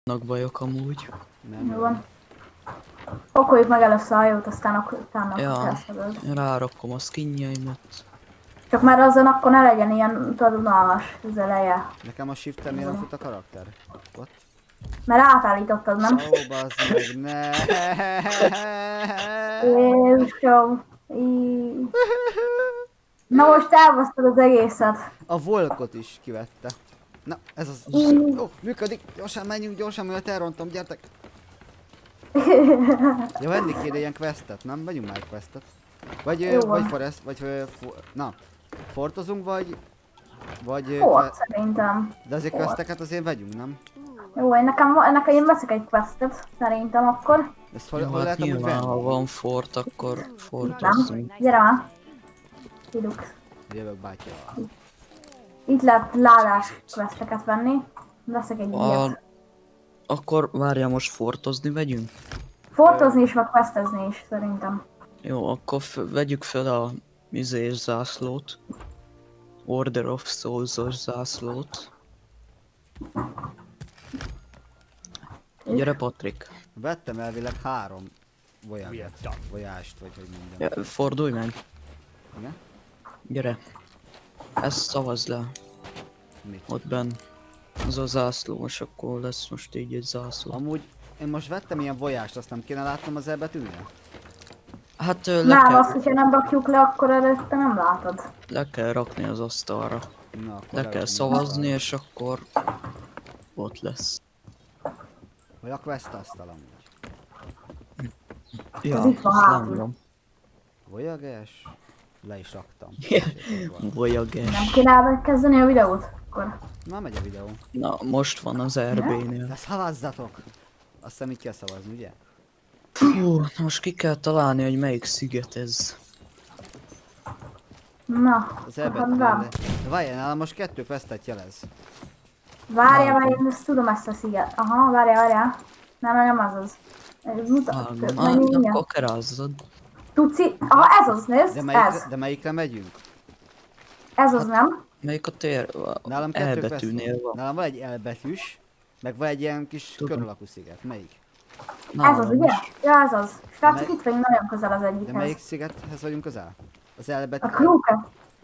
bajok amúgy. Nem Jó van. Okoljuk meg először a hajót, aztán utána Ja, felszabad. rárakom a skinjeimet. Csak már azon akkor ne legyen ilyen unalmas az eleje. Nekem a shift-en miért nem fut a karakter? Ott? Mert átállítottad, nem? Ó, bazd meg, ne. Jézusom. Na most elbasztad az egészet. A volkot is kivette. Na, ez az... Ó, működik! Gyorsan menjünk, gyorsan, mert elrontom, gyertek! Ja, venni kéne ilyen questet, nem? Vegyünk már questet. Vagy forest, na. Fortozunk, vagy... Szerintem. De azért questeket azért vegyünk, nem? Jó, én veszek egy questet, szerintem akkor. Ezt hol lehet amúgy venni? Ha van fort, akkor fortozzunk. Nem? Gyere már. Kidux. Jövök bátya. Itt lehet ládás questeket venni. Veszek egy ilyet. Akkor várjál, most fortozni vegyünk? Fortozni is, meg questezni is, szerintem. Jó, akkor vegyük fel a zászlót. Order of Souls-os zászlót. Gyere, Patrik. Vettem elvileg 3 vojást, vagy hogy mondjam. Ja, fordulj meg. Igen? Gyere. Ezt szavazd le. Mit? Ott benn. Az a zászló, és akkor lesz most így egy zászló. Amúgy én most vettem ilyen vojást, azt nem kéne látnom az elbetűnél? Hát Nem, azt, hogyha nem rakjuk le, akkor előtte nem látod. le kell rakni az asztalra. Na, akkor Le kell szavazni, és akkor ott lesz. Vagy a quest asztal amúgy. Ja, Az itt van azt hátul. nem tudom. Voyages? Le is raktam. Voyages. Nem kéne elkezdeni a videót? Akkor. Na, megy a videó. Na, most van az RB-nél. De szavazzatok! Azt hiszem így kell szavazni, ugye? Fú, most ki kell találni, hogy melyik sziget ez. Na, Az akkor elbetűnél. nem. De várjál, nálam most 2 questet jelez. Várjál, mert én ezt tudom ezt a sziget. Aha, várjál. Nem az. Akkor kerázzad. Tudsz aha, ez az, nézd, ez. De melyikre megyünk? Ez az, nem? Melyik a tér? Nálam 2 quest elbetűnél van. van. Nálam van egy elbetűs, meg van egy ilyen kis kör alakú sziget. Melyik? Ez az, ugye? Ja, ez az. Srácok, itt vagyunk nagyon közel az De egyikhez. melyik szigethez vagyunk közel? Az A elbetű... Kruke.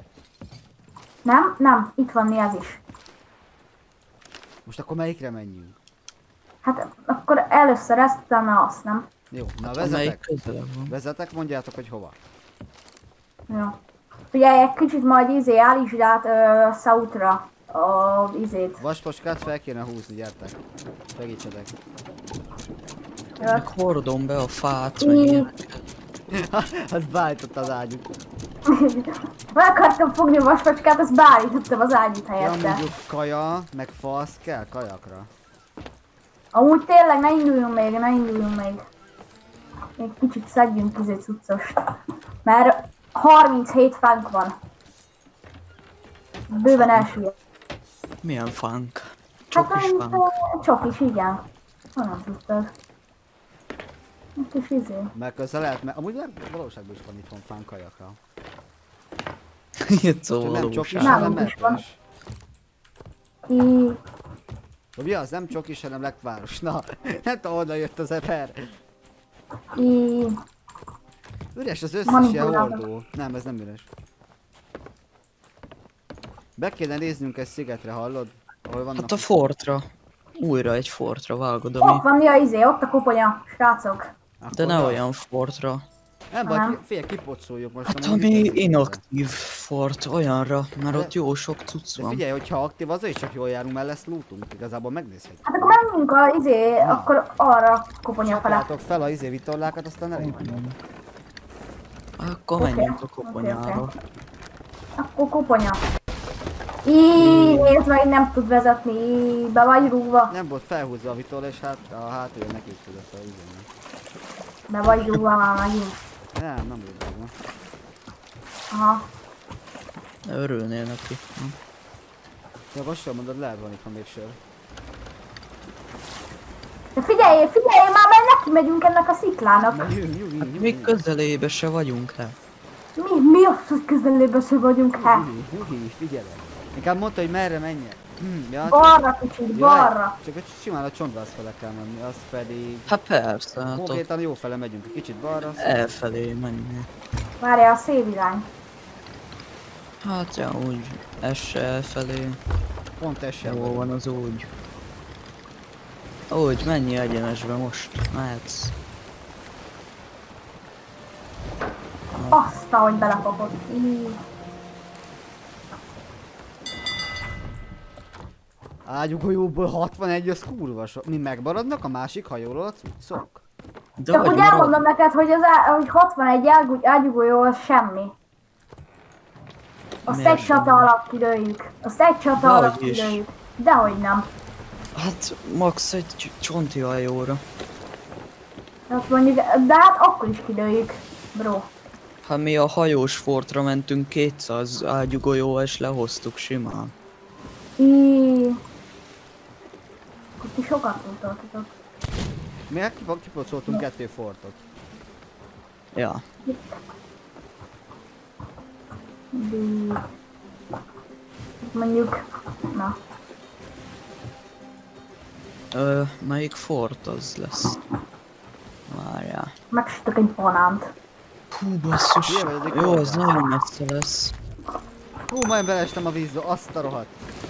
Nem, itt van mi ez is. Most akkor melyikre menjünk? Hát akkor először ezt, utána azt, nem? Jó, na Hát, melyik vezetek. közelebb van? Vezetek, mondjátok, hogy hova. Jó. Figyelj, egy kicsit majd állítsd át Southra a Vasposkát fel kéne húzni, gyertek. Segítsetek. Meg hordom be a fát, meg ilyeneket. Hát beállított az ágyút. Meg akartam fogni a vasfacskát, azt beállítottam az ágyút Ja, helyette. mondjuk kaja, meg fa, az kell kajakra. Amúgy tényleg ne induljunk még. Még kicsit szedjünk cuccost. Mert 37 fánk van. Bőven elsüllyed. Milyen fánk? Csokis fánk. Csokis, igen. Honnan tudtad? Kis Mert közben lehet, mert amúgy valóságban is van itthon fán kajakra. Itt szó Nem csokis, valóság. hanem Nem, is van. medves. I... Mi az? Nem csokis, hanem lekváros. Na, nem tudom, honnan jött az eper. Üres az összes ilyen hordó. Nem, ez nem üres. Be kéne néznünk egy szigetre, hallod? Ahol vannak... Hát a fortra. Újra egy fortra vágod, Ott ami... van mi ott a koponya, srácok. De ne olyan fortra. Nem baj, figyelj, kipocoljuk most. Hát amúgy ami mit kezdünk inaktív fort, olyanra, mert ott jó sok cucc De van. figyelj, hogyha aktív, az is csak jól járunk, mert lesz lootunk. Igazából megnézhetjük. Hát akkor menjünk akkor arra a koponya fele. Csapjátok fel a vitorlákat, aztán elindulunk. Akkor Oké, menjünk a oké, koponyára. oké. Akkor koponya. Nézd meg, nem tud vezetni, be vagy rúgva. Nem volt felhúzva a vitorla, és hát a hátulja neki tudott a üzenni. Be vagy rúgva már megint. Nem volt benne. Aha. De örülnél neki. Hm? Ja, most mondod, lehet van itt, ha még sör. De figyelj már, mert neki megyünk ennek a sziklának. Hát még közelébe se vagyunk, hát. Mi az, hogy közelébe se vagyunk, hát? Figyelj. Inkább mondta, hogy merre menjek. Ja, Balra kicsit, jaj, balra. csak egy simán a csontváz fele kell menni, az pedig... Hát persze, hát ott Konkrétan jó fele megyünk, egy kicsit balra. elfelé menni. Várjál, a szélirány. Hát ja, úgy esse elfelé. Pont essen Jó vagyunk. van az úgy. Úgy, menj egyenesbe most. Mehetsz. Azt, ahogy belekapott. Így. Ágyugójóból 61, az kurva sok. Mi megmaradnak a másik hajóról a cuccok? De Csak hogy úgy elmondom neked, hogy, hogy 61 ágyugójó az semmi. Azt Miért egy csata semmi? alatt kilőjük. Azt egy csata Dehogy alatt is. kilőjük. Dehogy nem. Hát max egy csonti hajóra. Azt mondjuk, de hát akkor is kilőjük, bro. Hát mi a hajós fortra mentünk 200 ágyugolyóval és lehoztuk simán. Akkor ti sokat tudtatok. Mi kipocoltunk 2 fortot. Ja. Mondjuk, na. Melyik fort az lesz? Várjál. Megsütök egy banánt. Hú, basszus. Hülye vagy, Jó, egy az nagyon messze lesz. Hú, majd beleestem a vízbe, azt a rohadt.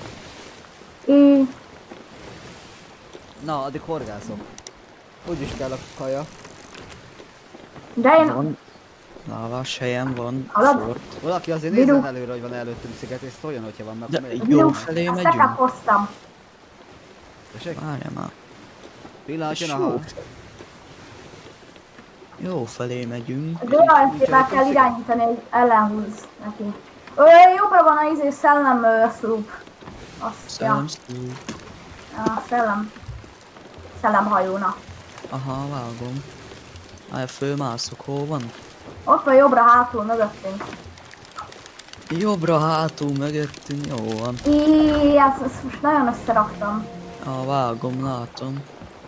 Na, addig horgászok. Úgyis kell a kaja. De én... Van. Lávás helyen van Halad? fort. Valaki azért Bíró. nézzen előre, hogy van előttünk sziget, és szóljon, hogyha van, mert De megyek. jó felé Azt megyünk. hoztam. Tessék? Várjál már. Pillanat, jön a Jó. hal. Jó felé megyünk. Az olyan kell irányítani, hogy ellenhúz neki. Jobbra van a szellem szlúp. Azt, ja. Szellem szlúp. A szellemhajóna. Aha, vágom. Fölmászok, hol van? Ott van jobbra hátul mögöttünk. Jobbra hátul mögöttünk, jó van. Ezt most nagyon összeraktam. Vágom, látom.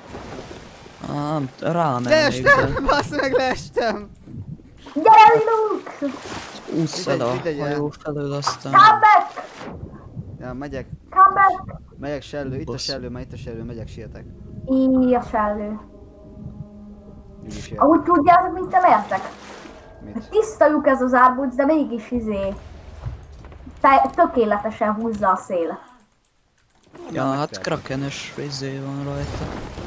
Rámennék, Leestem! de Basz meg, leestem! Gyere, Luke! ússz el a Mindegy, hajó felől, aztán... Come back! Ja, megyek. Come back! Megyek sellő, itt a Basz. sellő, már itt a sellő, megyek, sietek. A sellő. Úgyis jön. Ahogy tudjátok, mit nem értek? Mit? Tiszta lyuk ez az árbuc, de mégis tökéletesen húzza a szél. Ja, hát megfelelő. krakenes vizé van rajta.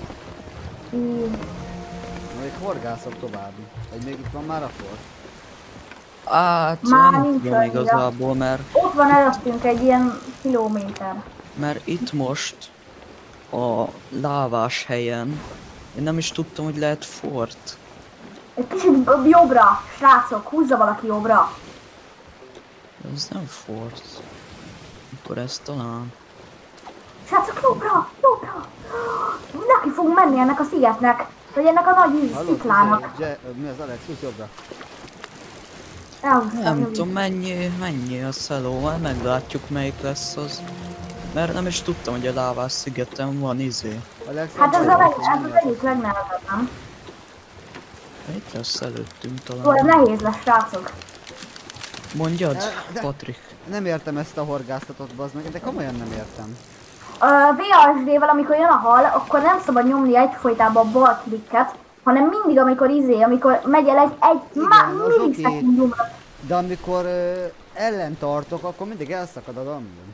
Még horgászok tovább. Vagy még itt van már a fort? Hát Már nem nincs tudom annyira. igazából, Ott van előttünk egy ilyen kilométer. mert itt most a lávás helyen én nem is tudtam, hogy lehet fort. Egy kicsit jobbra, srácok, húzza valaki jobbra. Ez nem fort. Akkor ez talán... Srácok, jobbra, jobbra. Neki fog menni ennek a szigetnek, vagy ennek a nagy Hallod? sziklának. Mi az Alex? Húzz jobbra. Elhúztam, Nem Júli. tudom, mennyi a szeló, majd meglátjuk melyik lesz az. Mert nem is tudtam, hogy a lávás szigeten van Alex, Hát ez jobbra, az egyik legnehezebb, nem? Itt lesz előttünk Jó, ez talán. nehéz lesz, srácok. Mondjad, De- Patrik. Nem értem ezt a horgáztatot, bazd meg, de komolyan nem értem. VSD-vel, amikor jön a hal, akkor nem szabad nyomni egyfolytában a bal klikket, hanem mindig, amikor megy el egy Igen, az oké. millisekundumra. De amikor ellen tartok, akkor mindig elszakad a gambom.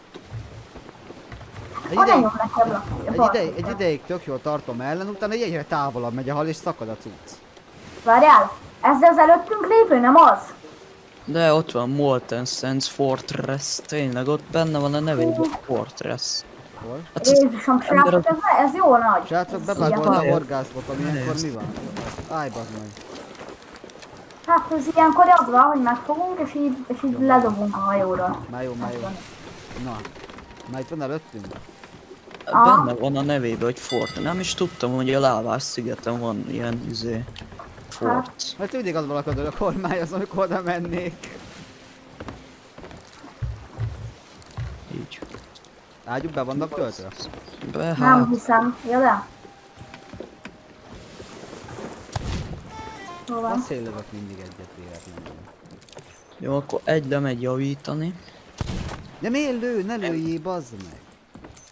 Oda nyom neki a bal Egy klikket. ideig tök jól tartom ellen, utána egyre távolabb megy a hal és szakad a cucc. Várjál, ez az előttünk lévő, nem az? De ott van Molten Sands Fortress, tényleg ott benne van a nevében Fortress. Hol? Hát ez Jézusom, srácok, ez jó nagy. Srácok, Ez bebágolt a ilyen- horgászbot, ami ilyenkor Nézd. mi van? Állj, bazd meg. Hát ez ilyenkor az van, hogy megfogunk, és így ledobunk a hajóra. Már jó, már jó. Na. Már itt van előttünk? Aha. Benne van a nevében, hogy Fort. Nem is tudtam, hogy a lávás szigeten van ilyen Fort. Mert mindig az valakad, hogy a kormány az, amikor oda mennék. Így. Ágyuk be vannak töltve? Be, Nem hát, hiszem, jó de? Hol A van? széllövök mindig egyet véletlenül. jó, akkor egy lemegy javítani. De miért lő? Ne lőjé, bazd meg!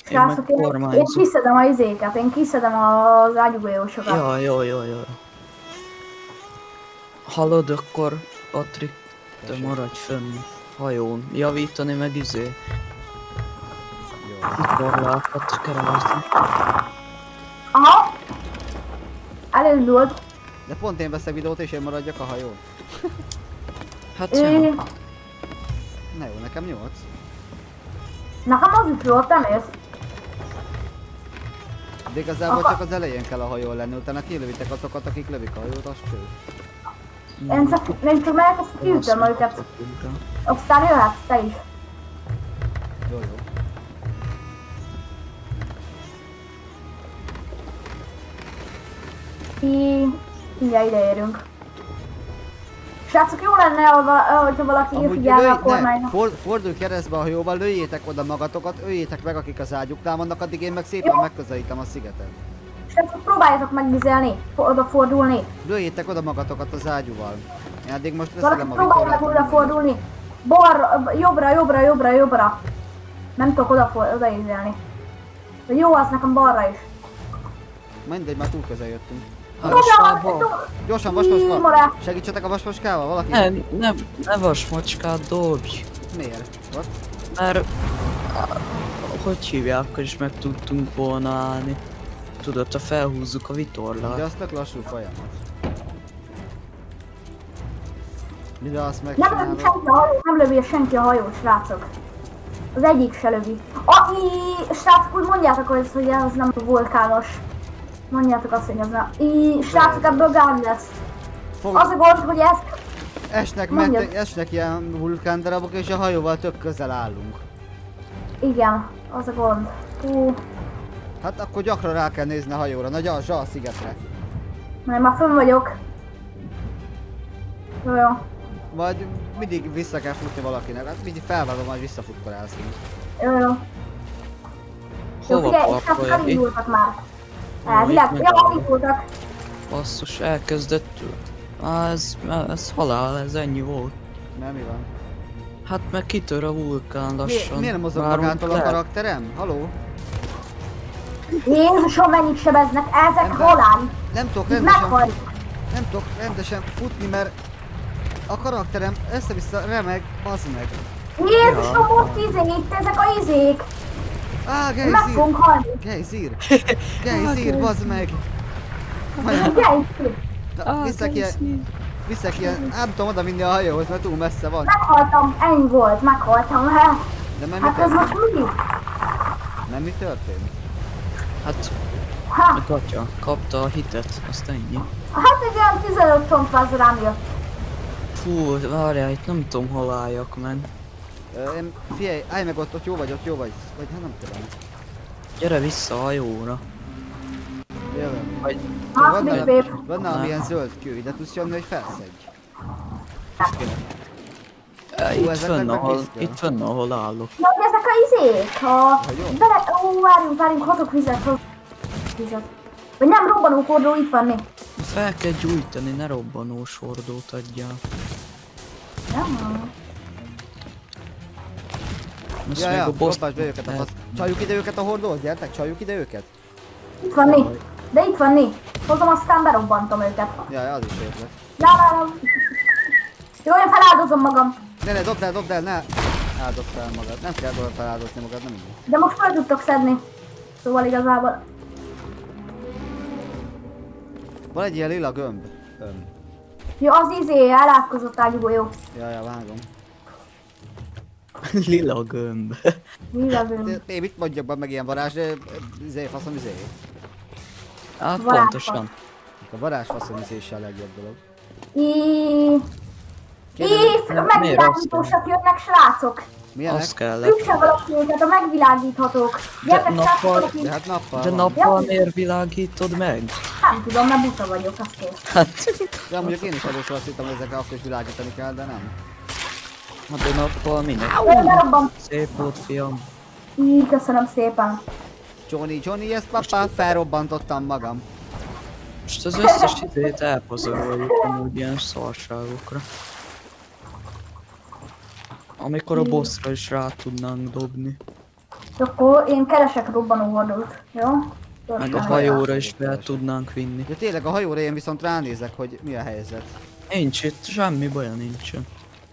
Srácok, én kormányzom. kiszedem a izéket, én kiszedem az ágyúgolyósokat. Jaj. Hallod, akkor Patrik, te Tessék. maradj fönn hajón. Javítani meg izé. Jó. Vitorlákat kerázni. Aha! Elindult. De pont én veszek videót és én maradjak a hajón. Hát ja. Na jó, nekem 8. Nekem az is jó, te mész. De igazából csak az elején kell a hajón lenni, utána kilövitek azokat, akik lövik a hajót, az cső. Én csak megyek, azt kiütöm őket. Aztán jöhetsz te is. Jó. Mindjárt ideérünk. Srácok, jó lenne, hogyha valaki figyelne a kormánynak. Fordulj keresztbe a hajóval, lőjétek oda magatokat, öljétek meg, akik az ágyuknál vannak, addig én meg szépen megközelítem a szigetet. Srácok, próbáljátok megvizelni, odafordulni. Lőjétek oda magatokat az ágyúval. Én addig most Valaki leszelem a próbálja meg vitorlát. odafordulni. Jobbra. Nem tudok odaízelni. De jó, az nekem balra is. Mindegy, már túl közel jöttünk. Gyorsan, Imore. vasmacska! Segítsetek a vasmacskával, valaki? Ne vasmacskát dobj. Miért? What? Mert... Hogy hívják, hogy is meg tudtunk volna állni. Tudod, ha felhúzzuk a De vitorlát. az tök lassú folyamat. Mire azt Nem lövi senki a hajót, srácok. Az egyik se lövi. Srácok, úgy mondjátok, hogy ez nem vulkános. Mondjátok azt, hogy ez nem. Srácok, ebből gám lesz. Az a gond, hogy ez... Esnek ilyen vulkándarabok és a hajóval tök közel állunk. Igen, az a gond. Hát akkor gyakran rá kell nézni a hajóra, nagy a szigetre. Mert már fönn vagyok. Jó. Vagy mindig vissza kell futni valakinek, hát mindig felvágom, majd visszafutkorálszunk. Jó. Hova parkolja? Elindultak már. Elindultak. Basszus, elkezdett... Ez halál, ez ennyi volt. Nem, mi van? Hát meg kitör a vulkán lassan. Miért nem mozog Várunk magától a le. karakterem? Haló? Jézusom, mennyit sebeznek, ezek Ember. halál. Nem tudok rendesen futni, mert a karakterem össze-vissza remeg, bazd meg. Jézusom, ott itt ezek a izék. Meg fogunk halni. Gejzír, bazd meg. Gejzír. Viszek ilyen, nem tudom oda vinni a hajóhoz, mert túl messze van. Meghaltam, ennyi volt, meghaltam. De mert Hát ez most mi? Nem mi történt? Hát, Ha, Katya kapta a hitet, azt ennyi. hát egy olyan 15 csontváz rám jött. Fú, várjál, itt nem tudom hol álljak meg. Figyelj, állj meg ott jó vagy. Vagy hát nem tudom. Gyere vissza a hajóra. Jövök. Vagy... Hát, mit vép? Van ilyen zöld kő, ide tudsz jönni, hogy felszedj. Itt ezeknek fönn, meg ahol, kész kell. itt fönn, ahol állok. Ja, hogy ezek a izék, várjunk, hozok vizet. Vagy nem, robbanókordó itt van még. Fel kell gyújtani, ne robbanós hordót adjál. Nem. Most még a boss... robbásd be őket a fasz. Csaljuk ide őket a hordót, gyertek, csaljuk ide őket. Itt van né. De itt van né. Hozom, aztán berobbantom őket. Jaj, az is érlek. Ja. Jó, én feláldozom magam. Ne, dobd el, ne áldozd fel magad. Nem kell feláldozni magad, nem így. De most fel tudtok szedni. Szóval igazából. Van egy ilyen lila gömb. Jó, az elátkozott ágyúgolyó. Jaj, vágom. Lila gömb. Lila gömb. Én mit mondjak be meg ilyen varázs, faszom izé. Hát Varázs pontosan. A varázs faszom izéssel a legjobb dolog. Megvilágítósak jönnek, srácok. Milyenek? Az kellett. Üsse valaki őket, a megvilágíthatók. Gyertek, srácok, De hát nappal De van. nappal miért világítod meg? nem tudom, mert buta vagyok, azt kész. Hát... De mondjuk én is először azt hittem, hogy ezekre akkor is világítani kell, de nem. Hát de nappal minek? Berobban. Szép volt, fiam. Köszönöm szépen. Johnny, ezt papá, felrobbantottam magam. Most az összes időt elpazaroljuk amúgy ilyen szarságokra. Amikor a bossra is rá tudnánk dobni. Akkor én keresek robbanóhordót, jó? Meg a hajóra is fel tudnánk vinni. Ja tényleg a hajóra én viszont ránézek, hogy mi a helyzet. Nincs itt, semmi baja nincsen.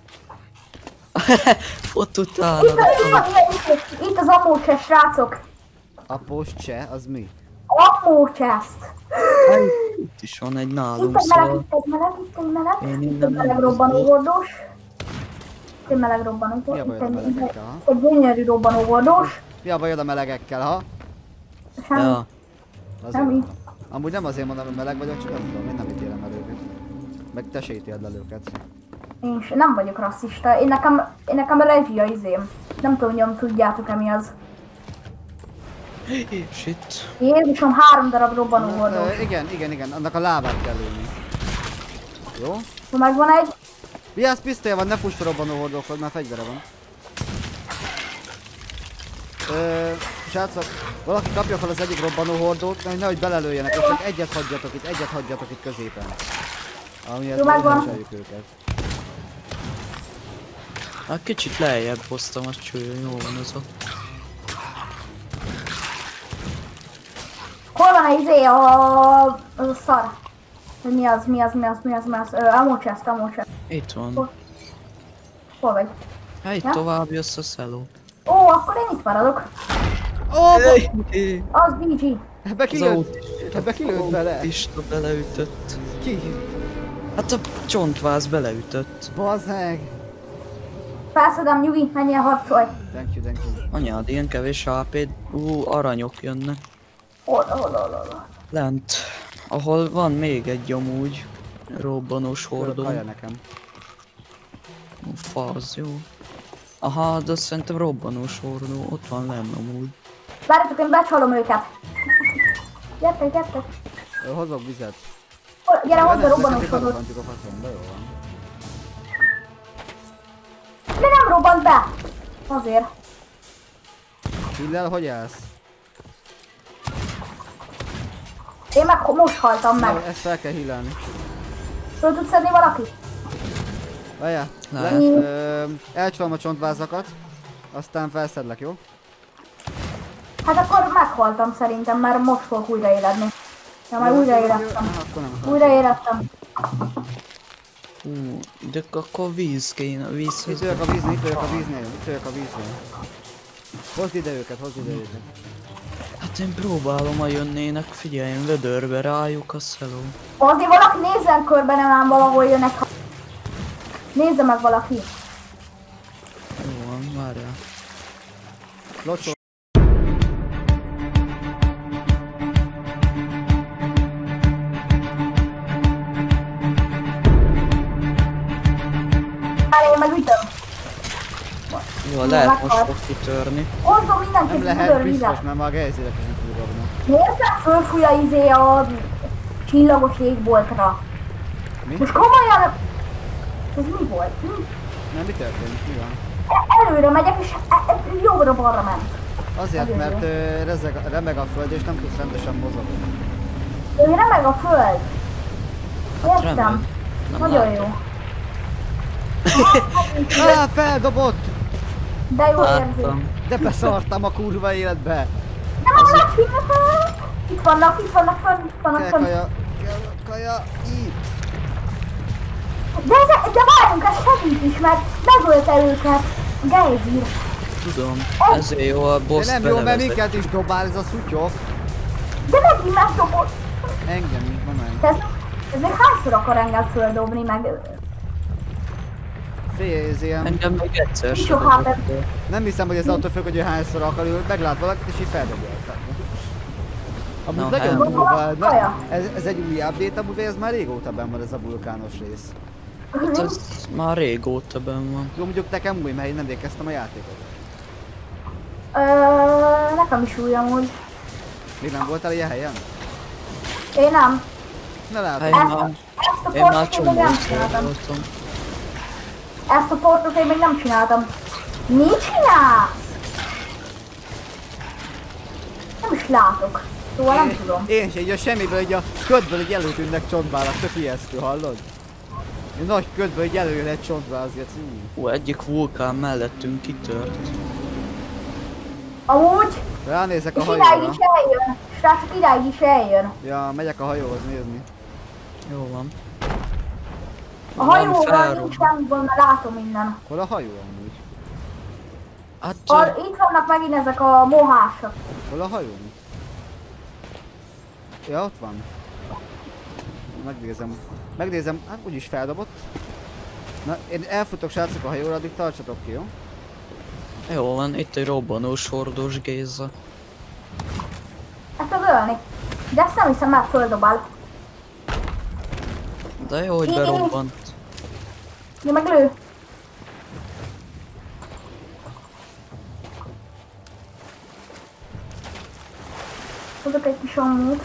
Ott Itt, utána. itt az ammócsest, srácok! Após cseh, az mi? Ammócsest! Itt is van egy Itt nálunk, egy meleg, szóval... itt egy meleg, itt egy meleg, Én itt innen egy meleg nem robbanóhordós. Itt egy meleg robbanóhordós, Mi a itt bajod a egy, melegekkel, ha? egy gyönyörű robbanóhordós. Mi a bajod a melegekkel, ha? Semmi, Ja, Azért semmi. mondom. Amúgy nem azért mondom, hogy meleg vagyok, csak nem tudom, én nem ítélem el őket. Meg te se ítéld el őket. Én nem vagyok rasszista, én nekem a rezsia izém. Nem tudom, hogy tudjátok-e mi az. shit. Jézusom, 3 darab robbanóhordós. Igen, annak a lábát kell lőni. Jó? Megvan egy. Vigyázz, pisztolya van, ne fuss a robbanóhordókhoz, már fegyvere van. Srácok, valaki kapja fel az egyik robbanóhordót, nehogy belelőjenek, és csak egyet hagyjatok itt középen. Amihez Jó, megvan. megviseljük őket. Hát kicsit lejjebb hoztam a cső, jó van az ott. Hol van a izé, az a szar? Hogy mi az? Ammo chest. Itt van. Hol vagy? Hát itt Ja? tovább jössz a szeló. Ó, akkor én itt maradok. Ó, Az BG. ebbe kilőtt bele. Ista beleütött. Ki? Hát a csontváz beleütött. Bazd meg. Felszedem, nyugi, menjél harcolj. Thank you. Anyád, ilyen kevés AP-d. Aranyok jönnek. Hol. Lent. Ahol van még egy amúgy. Robbanós hordó. Hallja nekem. Fasz, jó. Aha, de szerintem robbanós hordó. Ott van lenn amúgy. Várjatok, én becsalom őket. Gyertek. Hozok vizet. Gyere hozzá, Neked robbanós itt hordót. adottunk a faszomba, jó van. De nem robbant be. Azért. Hillel, hogy állsz? Én meg most haltam Na, meg. ezt fel kell hillelni. Föl tudsz szedni valaki? Várjál. Lehet. Elcsalom a csontvázakat. Aztán felszedlek, jó? Hát akkor meghaltam szerintem, mert most fogok újraéledni. Ja, majd újraélettem. Akkor nem. Újraélettem. De akkor víz kéne, vízhez. Itt vagyok a víznél. Hozd ide őket. Hát én próbálom, ha jönnének, figyelj, én vödörbe rájuk a szeló. Azért valaki nézzen körbe, nem ám valahol jönnek. Nézze meg valaki. Jó van, várjál. Locsol. Már én megütöm. Jó, lehet most fog kitörni. Hozzon Nem mindenképp lehet vödörvizet. biztos, mert már a gejzérek is nem tudok. Miért nem fölfúj a izé a csillagos égboltra? Mi? Most komolyan... Ez mi volt? Mi? Nem, mi történt? Mi van? Előre megyek és jobbra-balra ment. Azért, mert remeg a föld és nem tudsz rendesen mozogni. Ő remeg a föld. Értem. remeg. Nem Nagyon látom. jó. Feldobott! De jó érzés. Láttam. De beszartam a kurva életbe! Nem vannak fel! Itt vannak Kell fönn. kaja, így! De várjunk, ez segít is, mert megölte őket. Gejzír. Tudom, ezért jó a De boss nem jó, mert belevezet. minket is dobál ez a szutyok. De megint megdobott. Engem is, ma meg. Ez még hányszor akar engem földobni, meg... Ez ilyen... Engem még egyszer sem Soha dobott nem. föl. Nem hiszem, hogy ez attól függ, hogy ő hányszor akar, ő meglát valakit és így feldobja. Amúgy Na, nagyon hát. durva, Kaja. ez egy új update, amúgy ez már régóta benn van ez a vulkános rész. Hát ez már régóta benn van. Jó, mondjuk nekem új, mert én nem végeztem a játékot. Nekem is új amúgy. Még nem voltál ilyen helyen? Én nem. Ne látod. Hát én már Ezt a portot én még nem csomószor csináltam. voltam. Ezt a portot én még nem csináltam. Mit csinálsz? Nem is látok. Szóval nem tudom. Én is, így a semmiből, így a ködből így előtűnnek csontvállak, tök ijesztő, hallod? Egy nagy ködből így előjön egy csontváll, azért Egyik vulkán mellettünk kitört. Amúgy, Ránézek a és idáig hajóra. is eljön. Srácok, idáig is eljön. Ja, megyek a hajóhoz nézni. Jó van. A Van hajóval felrobban. nincs semmi gond, mert látom innen. Hol a hajó amúgy? Hát Itt vannak megint ezek a mohások. Hol a hajó? Ja, ott van. Megnézem. Megnézem, hát úgyis feldobott. Na, én elfutok srácok a hajóra, addig tartsatok ki, jó? jó van, itt egy robbanós hordós Géza. Ezt tud ölni. De ezt nem hiszem, mert földobál. De jó, hogy berobbant. Jó, meg lő. Hozok egy kis ammót.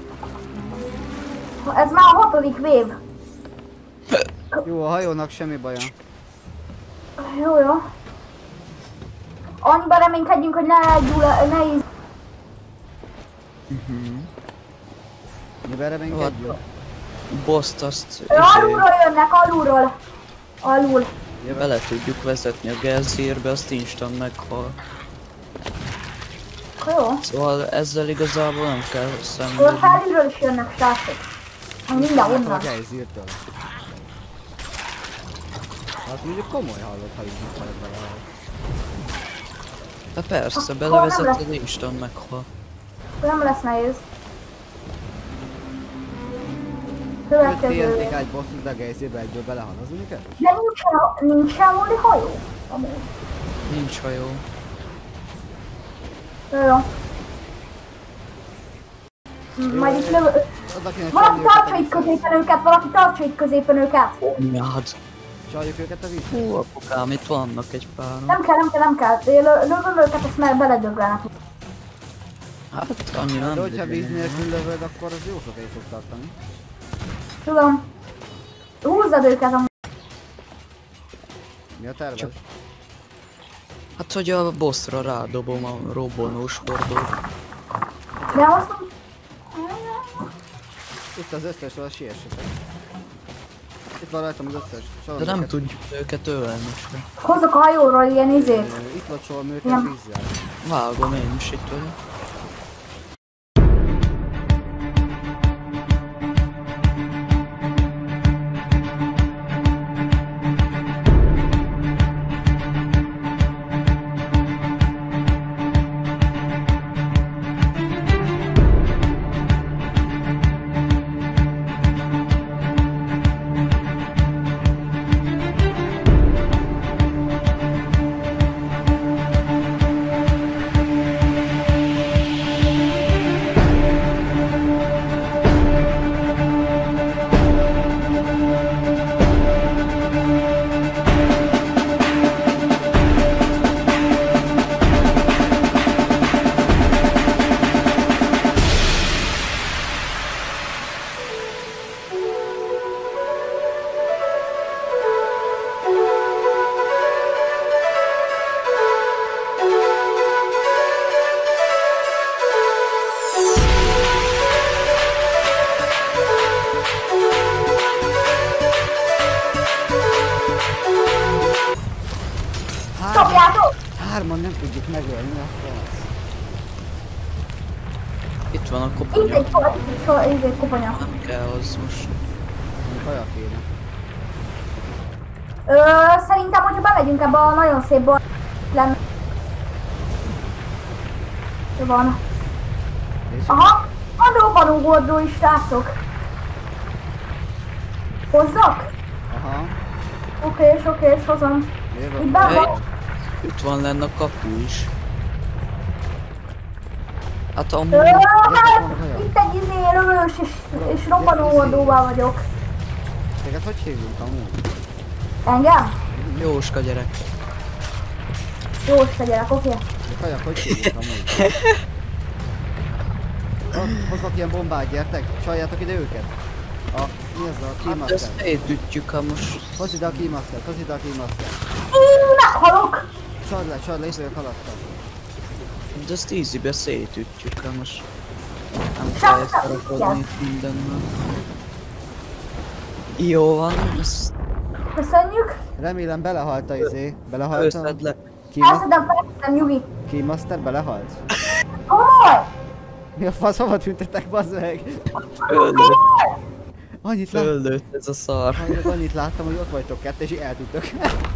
Ez már a 6. vév. Jó, a hajónak semmi baja. Jó, jó. Annyiban reménykedjünk, hogy ne íz. Mivel reménykedjünk? Boszt azt Alulról jönnek, alulról. Alul. bele tudjuk vezetni a gázérbe, azt instant meghal. Jó. Szóval ezzel igazából nem kell Akkor szenvedni. felülről is jönnek srácok. Hát mindenhonnan. A gejzírtől. Hát mondjuk komoly hallott, ha így bele. De persze, Akkor belevezeted instant meghal. Nem lesz nehéz. TNT Következő. egy bosszút, de a gejzírbe egyből belehal, az mondjuk el? De nincs semmi hajó. Amúgy. Nincs hajó. Jó. Majd itt lövő. Oda kéne Valaki csalni tartsa őket itt a vízhez. középen őket, valaki tartsa itt középen őket. Nyád. Csaljuk őket a vízhez. Hú, apukám, itt vannak egy páran. Nem kell. Én lövöm őket, azt már beledöglenek. Hát annyira De nem hogyha víz döglenek. nélkül lövöd, akkor az jó sokáig fog tartani. Tudom. Húzzad őket amúgy. Mi a terved? Csak- Hát, hogy a bossra rádobom a robbanós hordót. De azt mondom, Itt az összes, az siessetek. Itt van rajtam az összes. Csalom De nem őket. tudjuk őket ölni se. hozok a hajóról ilyen izét. Itt locsolom őket Igen. vízzel. Vágom én is itt vagyok. Kapjátok! Hárman nem tudjuk megölni, a fasz. Itt van a Itt koponya. egy koponya. Nem kell az most. Kaja kéne. Szerintem, hogyha bemegyünk ebbe a nagyon szép bor... lenne. Jó van. Nézzük. Aha! A robbanó gordó is, srácok. Hozzak? Aha. Oké, hozom. Jövök. Itt benn van. Itt van lenne a kapu is. Hát amúgy... Hát, itt egy lövős és robbanó gordóval vagyok. Téged hogy hívunk amúgy? Engem? Jóska gyerek. Jóska gyerek, oké. De Kajak, hogy hívunk amúgy? Hozok ilyen bombát, gyertek, csaljátok ide őket. Mi az a Hát Keymaster? ezt szétütjük, ha most... Hozz ide a Keymaster, hozz ide a Keymaster. Meghalok! Csald le, itt vagyok haladtam. De ezt easybe szétütjük, ha most... Nem kell Csak- szarakodni itt mindennel. Jó van, ezt Köszönjük! Remélem belehalt a izé. Belehalt a... őszed le. Elszedem, felszedem, nyugi. Keymaster lehalt? Komoly! Mi a fasz, hova tűntetek, bazd meg? Annyit láttam, Föllőtt ez a szar. annyit láttam, hogy ott vagytok kettő, és így eltűntök.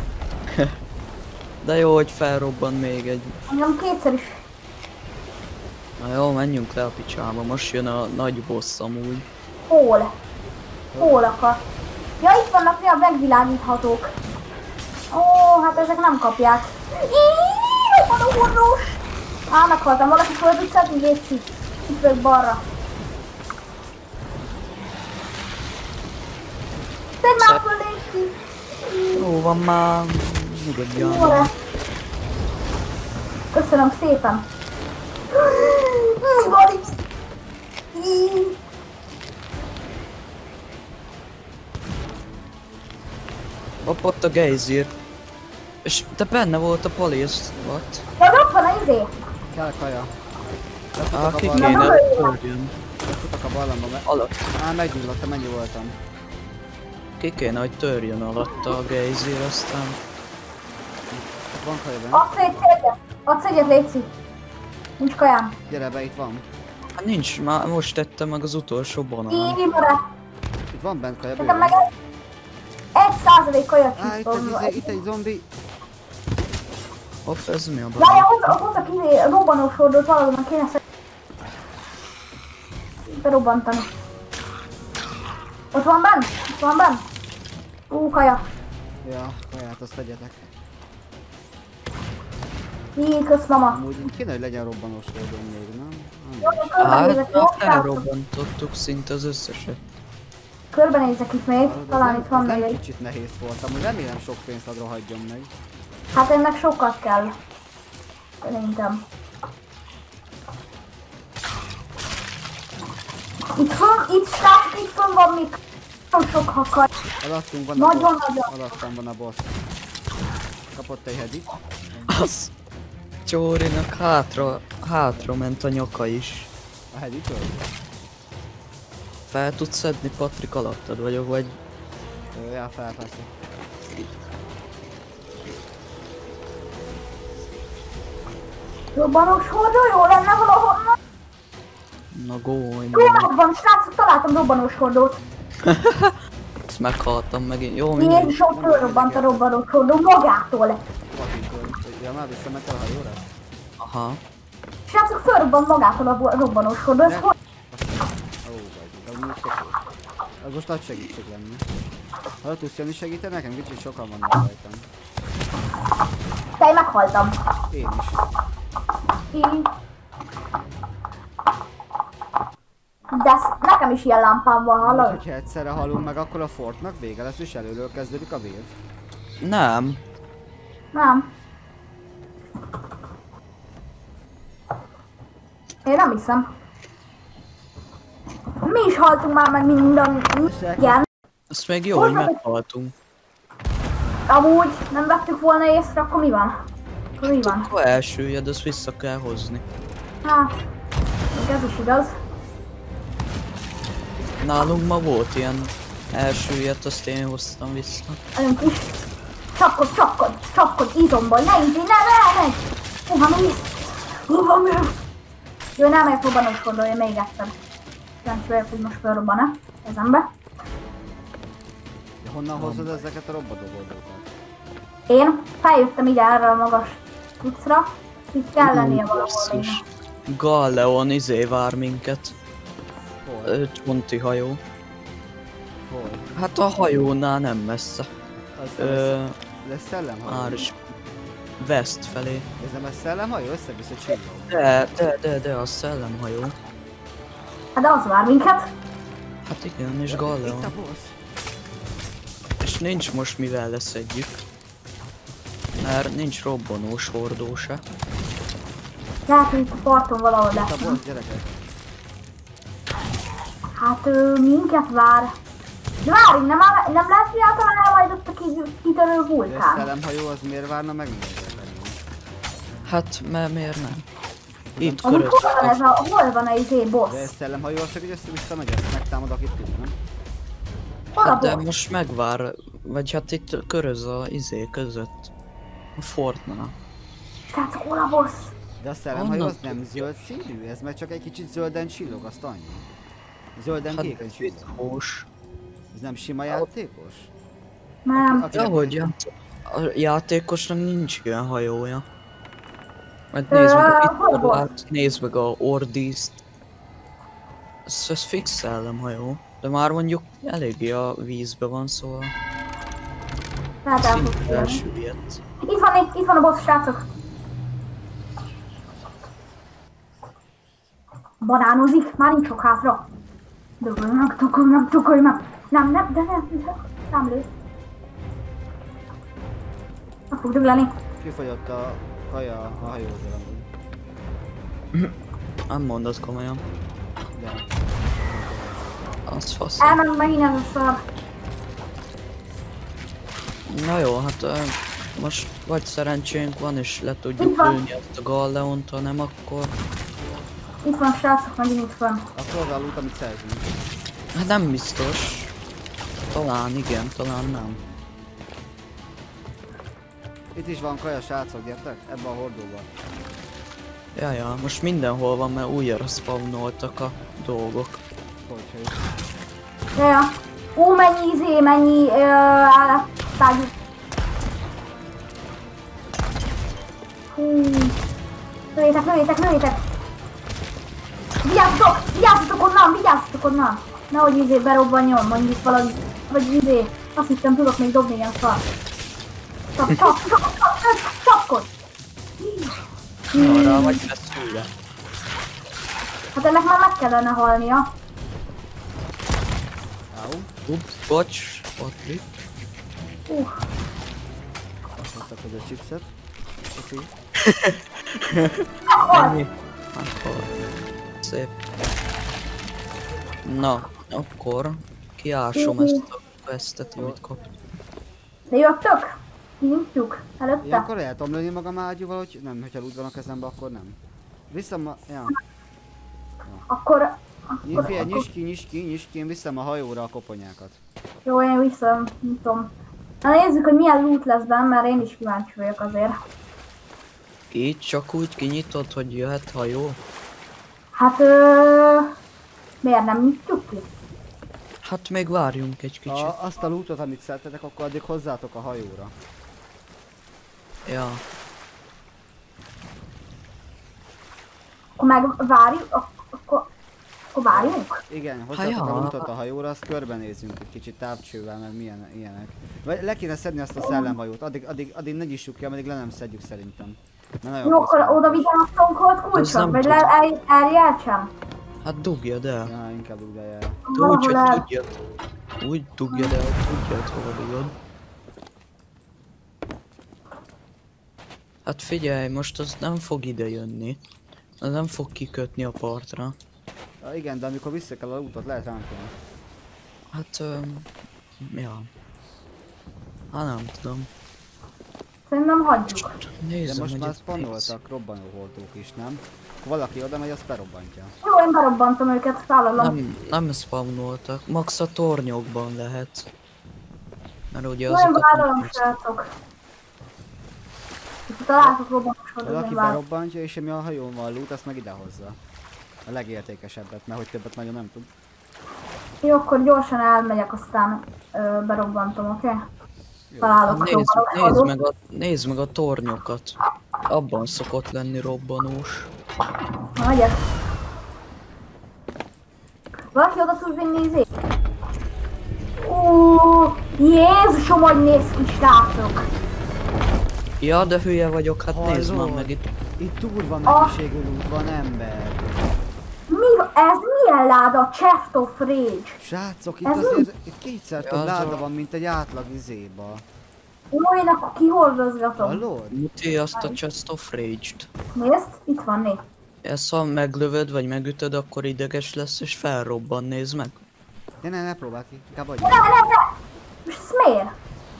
De jó, hogy felrobban még egy. Mondjam kétszer is. Na jó, menjünk le a picsába, most jön a nagy boss amúgy. Hol? Hol akar? Ja, itt vannak mi a megvilágíthatók. Ó, hát ezek nem kapják. Ííííí, van a hordós! Á, meghaltam, valaki föl tud szedni, létszik. Itt vagyok balra. Tedd már föl, létszik! Jó van már, nyugodjál. Jóra. Köszönöm szépen. Mi van itt? Hopp, ott a geyser. És te benne volt a polisz, what? Ja, ott van a izé. Kell kaja. Á, ki Lefutok a kéne, barlangba, törjön. lefutok a barlangba, mert... Alatt. Meggyulladtam, mennyi voltam. Ki kéne, hogy törjön alatta a geyser, aztán... Van kaja benne? Adsz egyet, létszik. Nincs kajám. Gyere be, itt van. Hát nincs, már most tettem meg az utolsó banán. Így maradt. Itt van bent kaja, Nekem meg bőven. 1% kajat Á, itt egy zombi. Hopp, ez mi a baj? Várjál, hoztak izé robbanós hordót, valahonnan kéne berobbantani. Ott van benn? Ott van benn? Kaja. Ja, kaját azt tegyetek. Így, kösz mama. Amúgy kéne, hogy legyen robbanós oldalon még, nem? Hát, már felrobbantottuk szinte az összeset. Körbenézek itt még, talán itt van még egy egy. kicsit nehéz volt, amúgy remélem sok pénzt adra hagyjon meg. Hát ennek sokat kell. Szerintem. Itt srácok, itt van még nagyon sok hakaj. Alattunk van a Nagyon boss. nagyon. Alattam van a boss. Kapott egy hedit. Az... Csórinak hátra ment a nyaka is. A heditől? Fel tudsz szedni, Patrik, alattad vagyok, vagy... Ja, fel persze. Robbanós hordó, jó lenne valahonnan. Na gólj, Jó, megvan, srácok, találtam robbanós hordót. ezt meghaltam megint. Jó, Én mindegy. is ott fölrobbant a robbanós hordó magától. Vakintól. Ja, már visszament el a hajóra? Aha. Srácok, fölrobbant magától a robbanós hordó, ez Nem. hogy? Ó, vagy, de úgy sok. Az most nagy segítség lenne. Ha tudsz jönni segíteni nekem? Kicsit sokan vannak rajtam. Te, én meghaltam. Én is. Így. De nekem is ilyen lámpám van, hallod? Hogyha egyszerre halunk meg, akkor a fortnak vége lesz, és előről kezdődik a vér. Nem. Nem. Én nem hiszem. Mi is haltunk már meg minden. Igen. Azt még jó, hogy meghaltunk. Amúgy nem vettük volna észre, akkor mi van? Akkor mi van? Ha elsüllyed, azt vissza kell hozni. Hát, még ez is igaz. Nálunk ma volt ilyen elsüllyedt, azt én hoztam vissza. Önk is. Csapkod, izomból, ne izé, ne! Hova mész? Jó, nem megyek robbanós hordója még egyszer. Kíváncsi vagyok, hogy most felrobban-e kezembe. De honnan hozod ezeket a robbanógoldókat? Én feljöttem ide erre a magas cuccra. Itt kell lennie valahol még. Basszus. Galleon vár minket. Hol? Csonti hajó. Hol? Hát a hajónál nem messze. Az nem lesz szellemhajó? Már is West felé. Ez nem egy szellemhajó? Össze-vissza csillog. De a szellemhajó. Hát de az vár minket. Hát igen, és Itt Galleon. a boss. És nincs most mivel leszedjük. Mert nincs robbanós hordó se. Lehet, hogy itt a parton valahol Itt a lesz. boss, gyerekek. Hát minket vár. De várjunk, nem lehet, hogy általán majd ott a kitörő De a vulkán. szellemhajó az miért várna meg minket? Hát miért nem? Itt Amúgy körözött. hol van ez izé boss? De ez szellemhajó az csak így össze-vissza megy, ezt megtámad, akit tud, nem? Hol a Hát de boss? most megvár, vagy hát itt köröz a között. A fortnál. Srácok, hol a boss? De a szellemhajó Honnan az nem zöld színű? Ez meg csak egy kicsit zölden csillog, azt annyi. Zölden Hát kéken csillog. videós. Ez nem sima játékos? Nem. Aki Ja, nem- hogy a játékosnak nincs ilyen hajója. Mert nézd meg a hol volt? Bitterlát, nézd meg a Ordiszt. Ez fix szellemhajó. De már mondjuk eléggé a vízbe van, szóval Tehát el fog szinte kijönni. elsüllyedt. Itt van a boss, srácok. Banánozik, már nincs sok hátra. Dugolj meg. Nem, nem lő. Meg fog dögleni. Kifogyott a kaja a hajóból amúgy. Nem mondod komolyan. De. Az fasz. Elment megint ez a szar. Na jó, hát most vagy szerencsénk van és le Itt tudjuk van. lőni ezt a Galleont, ha nem akkor... Itt van, srácok, megint itt van. Akkor az a loot, amit szerzünk. Hát nem biztos. Talán igen, talán nem. Itt is van kaja, srácok, gyertek? Ebben a hordóban. Ja, most mindenhol van, mert újra spawnoltak a dolgok. Hogyha is. Ja. Mennyi állattárgyú. Hú. Lőjétek! Vigyázzatok onnan! Nehogy berobbanjon, mondjuk valami, vagy azt hittem tudok még dobni ilyen szar. Csapkod! Arra vagy feszülve. Hát ennek már meg kellene halnia. Áú. Ups, bocs, Patrik. Azt hoztak hozzá a chipset. Köszi. Ennyi. Akkor. Szép. Na, akkor kiásom ezt a questet, amit kaptam. De jöttök? Kinyitjuk Ja, előtte. akkor el tudom lőni magam ágyúval, hogy nem, hogyha loot van a kezembe, akkor nem. Viszem a... Ja. Akkor Figyelj, nyisd ki, én viszem a hajóra a koponyákat. jó, én nyitom. Na nézzük, hogy milyen loot lesz benne, mert én is kíváncsi vagyok azért. Így csak úgy kinyitod, hogy jöhet hajó? Hát miért nem nyitjuk ki? Hát még várjunk egy kicsit. Azt a lootot, amit szedtetek, akkor addig hozzátok a hajóra. Ja. Akkor megvárjuk, akkor várjunk? Igen, hozzátok ja. a lootot a hajóra, azt körbenézzünk egy kicsit távcsővel, meg milyen ilyenek. Vagy le kéne szedni azt a szellemhajót, addig ne nyissuk ki, ameddig le nem szedjük szerintem. Mert nagyon Jó, akkor hosszú. oda vigyem a stroncolt Ez kulcsot, nem vagy tud. eljátszam? Hát dugjad el. Ja, inkább úgy el. Úgy, hogy Valahol tudjad. Úgy dugjad el, tudjad, hova dugod. Hát figyelj, most az nem fog ide jönni. Az nem fog kikötni a partra. Ja, igen, de amikor vissza kell a lootot, lehet rántani. Hát, ja. Hát nem tudom. Szerintem hagyjuk. De Nézzem, most hogy már itt spannoltak robbanóhordók is, nem? Ha valaki oda megy, azt berobbantja. Jó, én berobbantom őket, vállalom. nem spawnoltak. Max a tornyokban lehet. Mert ugye Jó, én azokat vállalom, nem srácok. Ha találtok robbanásodot, Valaki én vállalom. berobbantja, és ami a hajón van loot, azt meg ide hozza. A legértékesebbet, mert hogy többet nagyon nem tud. Jó, akkor gyorsan elmegyek, aztán berobbantom, oké? Találok Nézd meg a tornyokat. Abban szokott lenni robbanós. Megyek. Valaki oda tud vinni izé? Jézusom, hogy néz ki, srácok! Ja, de hülye vagyok, hát nézd már Hallod? meg itt. Itt durva mennyiségű loot van, ember. Ez milyen láda? Chest of Rage. Srácok, itt Ez azért itt kétszer Ja, több az láda a- van, mint egy átlag izéba. Jó, én akkor kihordozgatom. Hallod? Muti azt a Chest of Rage-t. Nézd, itt van né. Ezt ha meglövöd vagy megütöd, akkor ideges lesz és felrobban, nézd meg. De ne próbáld ki, inkább adj. Ne! Most ez miért?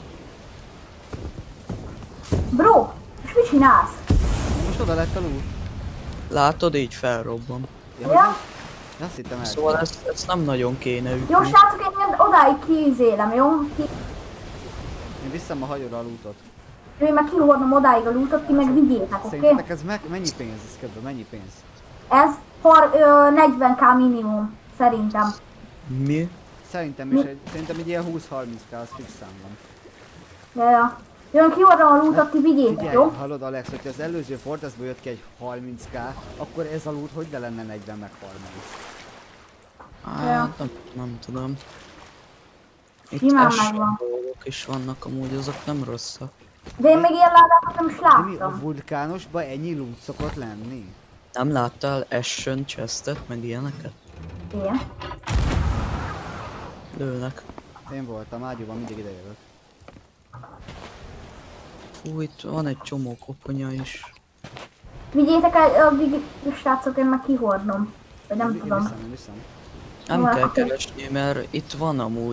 Bro, és mit csinálsz? Most oda lett a loot. Látod, így felrobban. Ja? Azt hittem el. Szóval ezt nem nagyon kéne ütni. Jó, srácok, én odáig kiizélem, jó? Én viszem a hajóra a lootot. Én meg kihordom odáig a lootot, ti meg vigyétek, oké? Szerintetek ez mennyi pénz? Ez kb. Mennyi pénz? Ez 40k minimum, szerintem. Mi? Szerintem is szerintem egy ilyen 20-30k az fix szám van. Ja. Jön kihordom a lootot, ti vigyétek, Figyelj, jó? hallod Alex, hogyha az előző Fortressből jött ki egy 30k, akkor ez a loot hogy le lenne 40 meg 30? Hát nem tudom. Itt Simán S megvan. dolgok is vannak amúgy, azok nem rosszak. De én még ilyen ládákat nem is De mi, a láttam. vulkánosban ennyi loot szokott lenni? Nem láttál Ashen chestet, meg ilyeneket? Igen. Lőnek. Én voltam, ágyúban mindig ide jövök. Fú, itt van egy csomó koponya is. Vigyétek el, addig srácok, én meg kihordom. Vagy nem Én tudom. viszem. Nem Jó, kell akkor- keresni, mert itt van amúgy.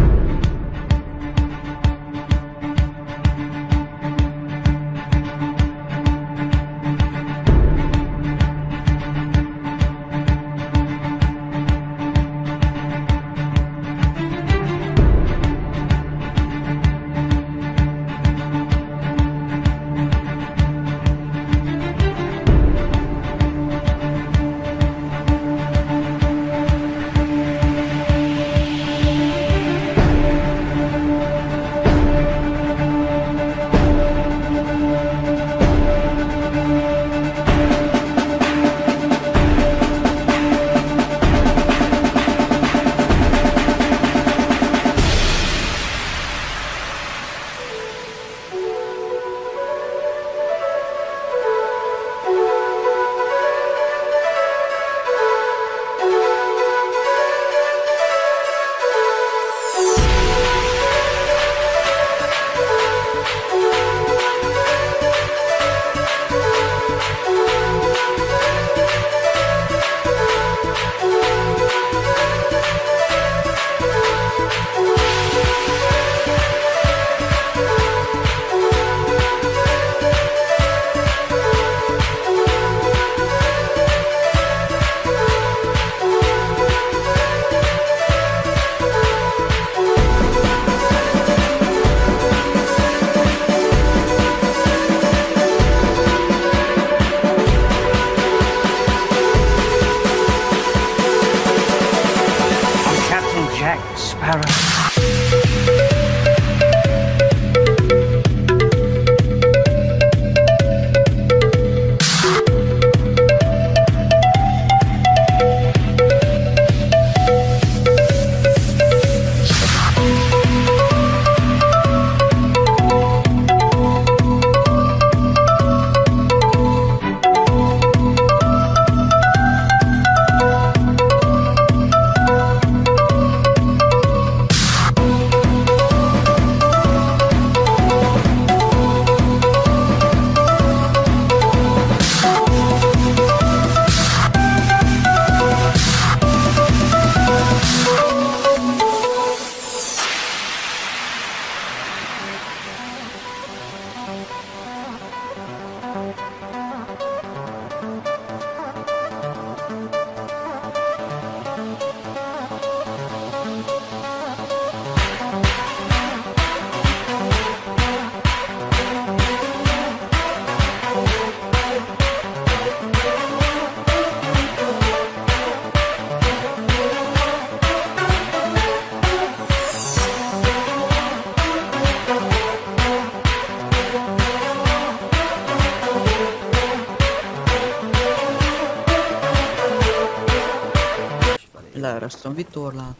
Leeresztem vitorlát.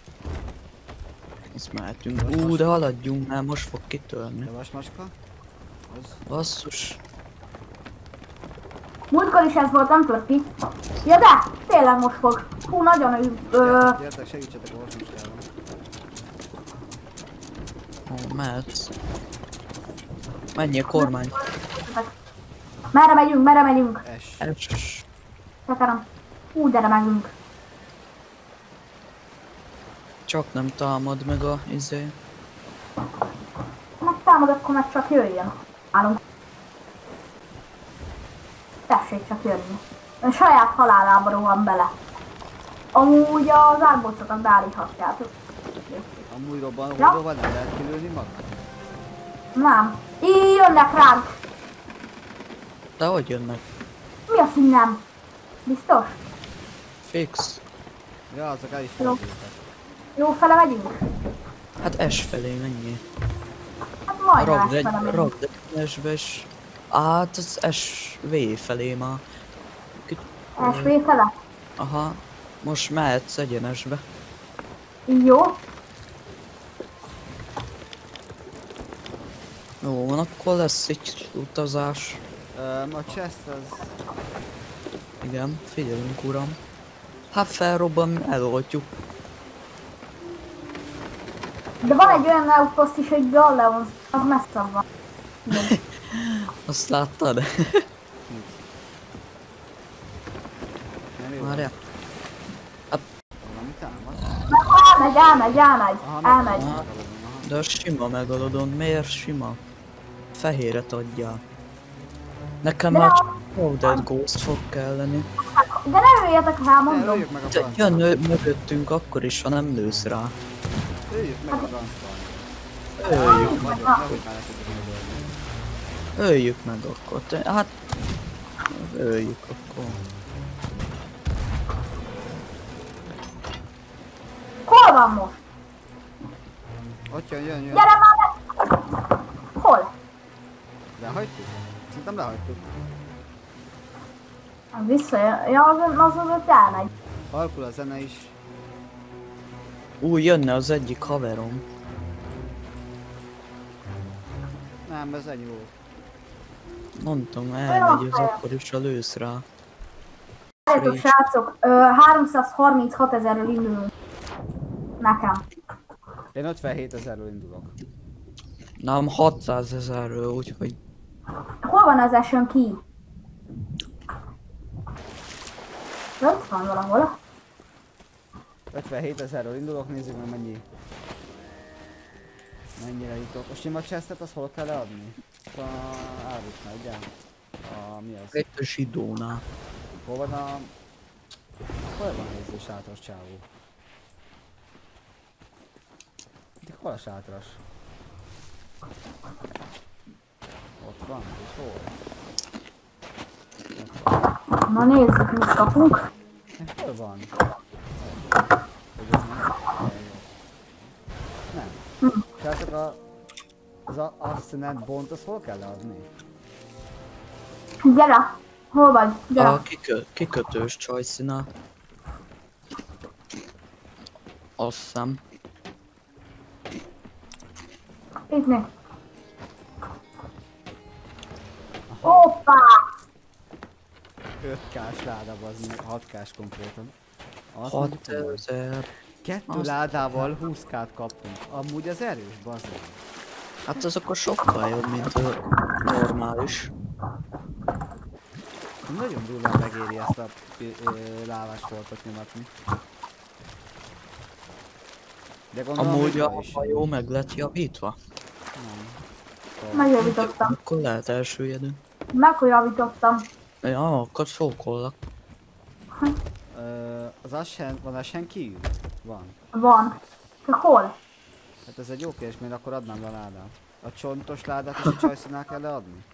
Ezt mehetünk. De haladjunk, mert most fog kitörni. Javasmacska? Az. Basszus. Múltkor is ez volt, nem tört ki. Ja de, tényleg most fog. Hú, nagyon Gyertek, segítsetek a vasmacskával. Ó, mehetsz. Mennyi a kormány? Merre megyünk, merre megyünk? S. Tekerem. Hú, de remegünk. Csak nem támad meg a izé. Megtámad, akkor meg csak jöjjön. Állunk. Tessék csak jönni. Ön saját halálába rohan bele. Amúgy az árbócokat beállíthatjátok. Amúgy robban, Ja. nem lehet kilőni magát? Nem. Jönnek ránk. De hogy jönnek? Mi az, hogy nem? Biztos? Fix. Ja, azok el is Jó. fordultak. Jó fele megyünk? Hát S felé mennyi? Hát majdnem Ragd fele megyünk. ragd egy S-be és... Hát az SV felé már. SV fele? Aha. Most mehetsz egyenesbe. Jó. Jó van, akkor lesz egy utazás. A chest az... Igen, figyelünk uram. Hát felrobban, eloltjuk. De van egy olyan outpost is, hogy Galleon, az messzebb van. Azt láttad? Nem jó. Várjál. Valami támad? Elmegy. Aha, Elmegy. aha. De a sima megalodon, miért sima? Fehéret adjál. Nekem De már a- csak Crowded Ghost fog kelleni. De ne üljetek rá, Ne, mondom. öljük meg a Te francban. jön mögöttünk akkor is, ha nem lősz rá. Öljük meg a francban. Öljük, Nagyon, nehogy már neked megölni. öljük meg akkor. Hát... Öljük akkor. Hol van most? Ott jön. Gyere már meg! Hol? Lehagytuk? Szerintem lehagytuk. Visszajön. Ja, az ott elmegy. Halkul a zene is. Úgy jönne az egyik haverom. Nem, ez ennyi volt. Mondtam, elmegy az akkor is, ha lősz rá. Várjátok, srácok, 336 000-ről indulunk. Nekem. Én 57 000-ről indulok. Nem 600 000-ről, úgyhogy... Hol van az esőn ki? Ott van valahol. 57 000-ről indulok, nézzük meg mennyire jutok. A sima chestet az hol kell leadni? Árulj meg, ugye? Mi az? Itt a zsidónál. Hol van a... Hol van ez a sátras csávó? De hol a sátras? Ott van, és hol? Na nézzük, mit kapunk. Hol van? Hogy ez nem? Nem. Srácok, az Arsenet Bont, az hol kell leadni? Gyere! Hol vagy? Gyere! A kikötős csajszínál. Azt hiszem. Itt né. Hoppá! 5K-s láda, az 6K-s konkrétan. Azt mondjuk, hogy 6000. kettő azt- ládával 20K-t kaptunk. Amúgy az erős, bazdmeg. Hát az akkor sokkal jobb, mint a normális. Nagyon durván megéri ezt a lávásfoltot nyomatni. De gondolom, Amúgy hogy a ma is. hajó meg lett javítva. Nem. Megjavítottam. Akkor lehet elsüllyedni. Megjavítottam. Ja, akkor szókollak. Az Ashen, van Ashen kívül? Van. Van. Csak hol? Hát ez egy jó kérdés, mert akkor adnám le a ládát. A csontos ládát is a csajszínál kell leadni?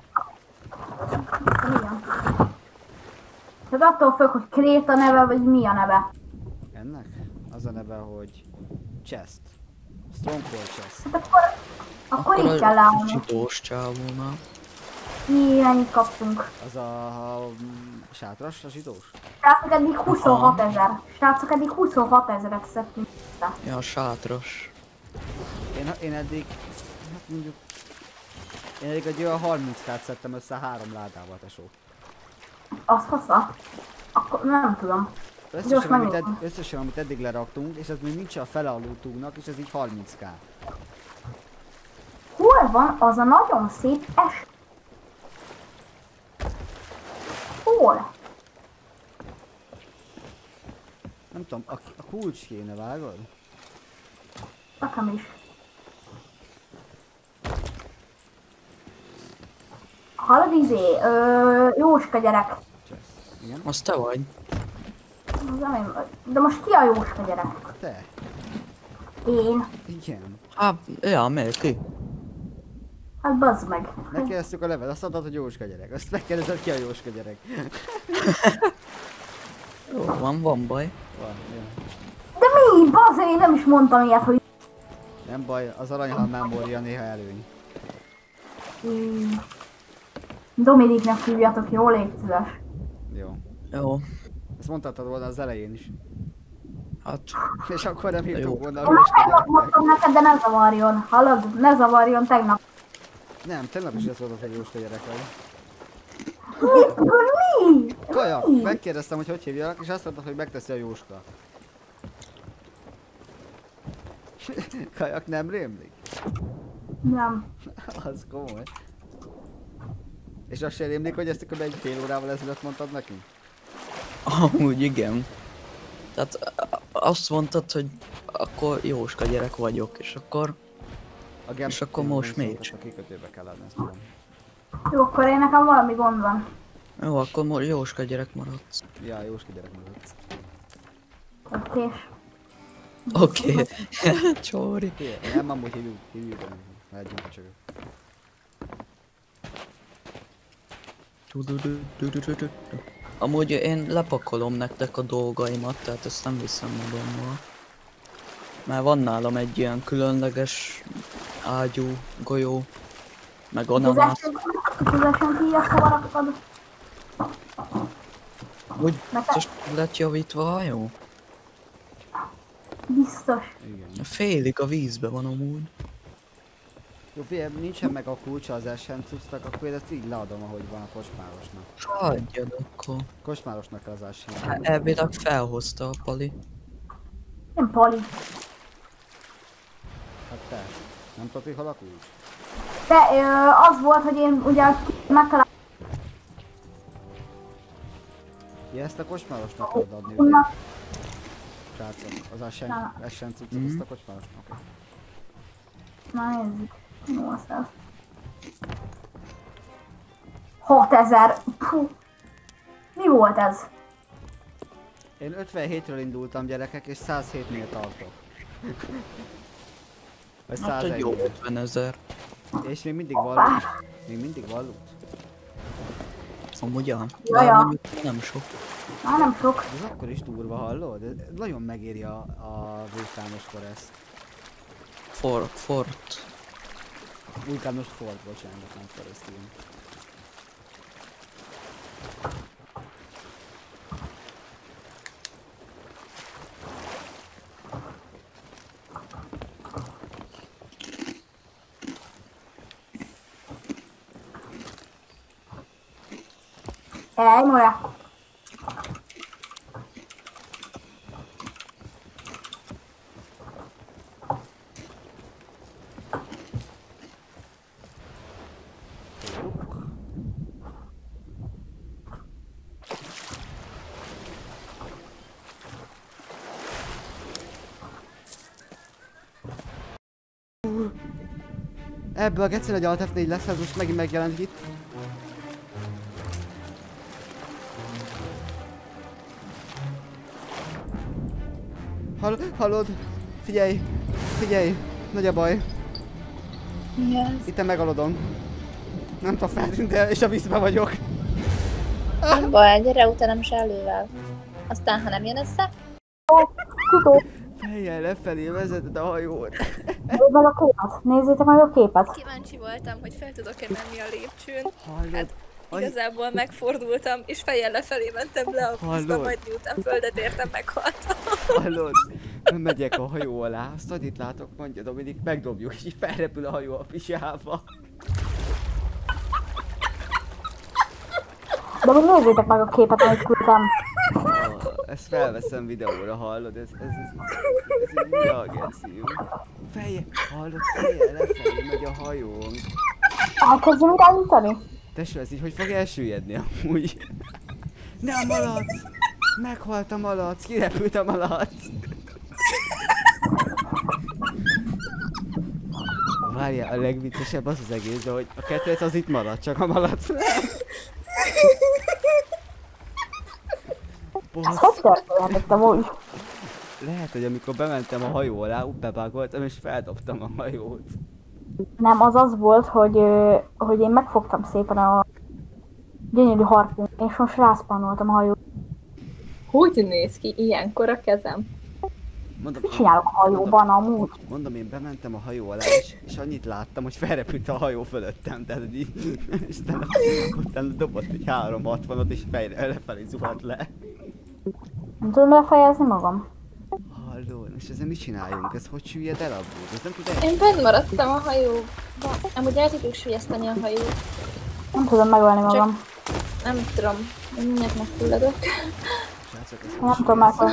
Igen. Tehát attól függ, hogy Kréta neve, vagy mi a neve. Ennek? Az a neve, hogy Chest. Stronghold Chest. Hát akkor így kell a leállni. zsidós csávónál. Ilyenit kaptunk. Az sátras, a zsidós? Srácok, eddig 26 000. Srácok, eddig 26 000-et szedtünk össze. Ja, sátras. Én eddig, hát mondjuk, én eddig egy olyan 30-kát szedtem össze 3 ládával, tesó. Az fasza. Akkor nem tudom. Összesen amit, megnézem. összesen, amit eddig leraktunk, és ez még nincs a fele a lootunknak, és ez így 30K. Hol van az a nagyon szép es? Hol? Nem tudom, a kulcs kéne, vágod? Nekem is. Hallod Jóska gyerek. Chest. Igen? Az te vagy. Az nem én. De most ki a Jóska gyerek? Te? Én. Igen. Hát, ja, miért ki? Hát bazd meg. Megkérdeztük a level, azt mondtad, hogy Jóska gyerek. Azt megkérdezed, ki a Jóska gyerek. Jó, van baj. Van, jó. De mi? Bazd meg, én nem is mondtam ilyet, hogy... Nem baj, az aranyhal memória néha előny. Dominiknek hívjatok, jó, légy szíves. Jó. Jó, Ezt mondhatod volna az elején is. hát És akkor nem Jó. hívtuk volna a Én már Jóska tegnap gyereknek. mondtam neked, de ne zavarjon. Hallod? Ne zavarjon tegnap. Nem, tegnap is ezt mondod, hogy Jóska gyerek vagy. Mi? Kajak, Mi? megkérdeztem, hogy hívjalak, és azt mondtad, hogy megteszi a Jóska. Kajak nem rémlik? Nem. Az komoly. És azt sem rémlik, hogy ezt akkor egy fél órával ezelőtt mondtad nekünk? amúgy igen. Tehát azt mondtad, hogy akkor Jóska gyerek vagyok, és akkor... És akkor most miért? A kikötőbe kell adni, ezt tudom. Jó, akkor én nekem valami gond van. Jó, akkor Jóska gyerek maradsz. Ja, Jóska gyerek maradsz. És Oké. Csóri. Nem, amúgy hívjuk, mehetjünk a csövő. Amúgy én lepakolom nektek a dolgaimat, tehát ezt nem viszem magammal. Mert van nálam egy ilyen különleges ágyú, golyó, meg ananász. Tüzesen kijasztavarakod. Úgy biztos lett javítva a hajó? Biztos. Igen. Félig a vízbe van amúgy. Jó, figyelj, nincsen meg a kulcsa az essencucnak, akkor én ezt így leadom, ahogy van a kocsmárosnak. Hagyjad akkor. Kocsmárosnak kell az essen. Elvileg felhozta a Pali. Nem Pali. Hát te. Nem tudod, hogy hol a kulcs? De az volt, hogy én ugye megtaláltam. Ja, ezt a kocsmárosnak kell adni, ugye? Na, Srácok, az essencucot, Mhm. azt a kocsmárosnak. Okay. na nézzük. 800. 6000. Puh. Mi volt ez? Én 57-ről indultam, gyerekek, és 107-nél tartok. Vagy Hát egy jó 101-nél. 50 000. És még mindig van loot. Még mindig van loot. Amúgy ja. Jaja. Bár mondjuk nem sok. Már nem sok. Ez akkor is durva, hallod? Ez nagyon megéri a vulkános forest. Fort. Vulkános fort, bocsánat, nem forest, igen. More. Ebből a geci nagy Alt F4 lesz, ez most megint megjelent itt. Hallod? Figyelj! Figyelj! Nagy a baj. Mi az? Itt megalodom. Nem tudom feltűnt, de és a vízben vagyok. Nem baj, gyere utánam sellővel. Aztán, ha nem jön össze, Fejjel lefelé vezeted a hajót. Nézzétek meg a képet. Nézzétek meg a képet. kíváncsi voltam, hogy fel tudok-e menni a lépcsőn. Hallod? Hát igazából megfordultam, és fejjel lefelé mentem le a vízbe, Hallod? majd miután földet értem, meghaltam. Hallod? Megyek a hajó alá, azt itt látok, mondja Dominik, megdobjuk, és így felrepül a hajó a pisába. De még nézzétek meg a képet, amit küldtem. Ezt felveszem videóra, hallod? Ez így mi a geci? Hallod? Fejjel lefelé megy a hajón. Elkezdjem irányítani? Tesó, ez így hogy fog elsüllyedni amúgy? Ne a malac! Meghalt a malac! Kirepült a malac! Várjál, a legviccesebb az az egész, de hogy a kettőt az itt maradt, csak a malac nem. Ez hogy történhetett amúgy? Lehet, hogy amikor bementem a hajó alá, bebágoltam és feldobtam a hajót. Nem, az az volt, hogy én megfogtam szépen a gyönyörű harpun, és most rászpannoltam a hajót. Hogy néz ki ilyenkor a kezem? Mondom, Mit csinálok a hajóban amúgy? Mondom, én bementem a hajó alá, és annyit láttam, hogy felrepült a hajó fölöttem, tehát így, és utána dobott egy 360-ot, és lefelé zuhant le. Nem tudom befejezni magam. Halló, és ezzel mit csináljunk? Ez hogy süllyed el abból? Ez nem tud el... Én benn maradtam a hajóba. Amúgy el tudjuk sülyezteni a hajót. Nem tudom megölni magam. Nem tudom, én mindjárt megfulladok. Srácok, ez Nem tudom megölni.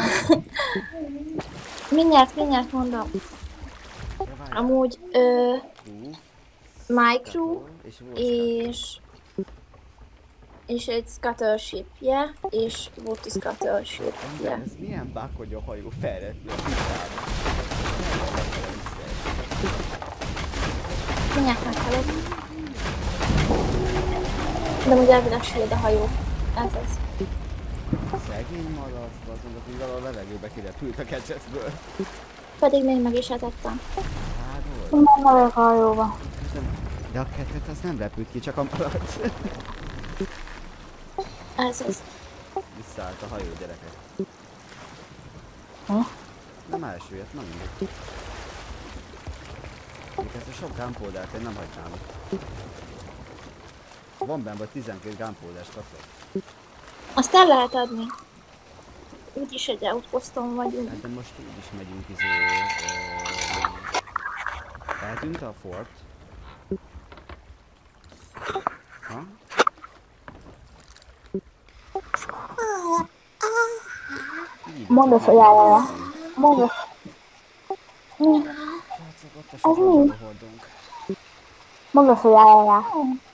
Mindjárt mondom. Amúgy, micro és egy scuttleship-je, és volt a scuttleship-je. Ez milyen bug, hogy a hajó felrepül a tisztába? Mindjárt meghalok. De úgy elvileg süllyed a hajó. Ez az. Szegény malac, bazd meg, hogy valahol a levegőbe kirepült a ketrecből. Pedig még meg is etettem. Várod? Nem megyek a hajóba. De a ketrec az nem repült ki, csak a malac. Ez az. Visszaállt a hajó, gyerekek. Mi? Nem elsüllyedt, nem mindegy. Ezt a sok gunpowdert én nem hagynám. Van benne vagy 12 gunpowders kapcsolat. Azt el lehet adni. Úgyis egy outposton vagyunk. Hát de most úgy is megyünk eltűnt a fort. Ha? Mondd azt, hogy járjál. Mondd azt. Srácok, ott a sok hordunk. Mondd azt, hogy járjál.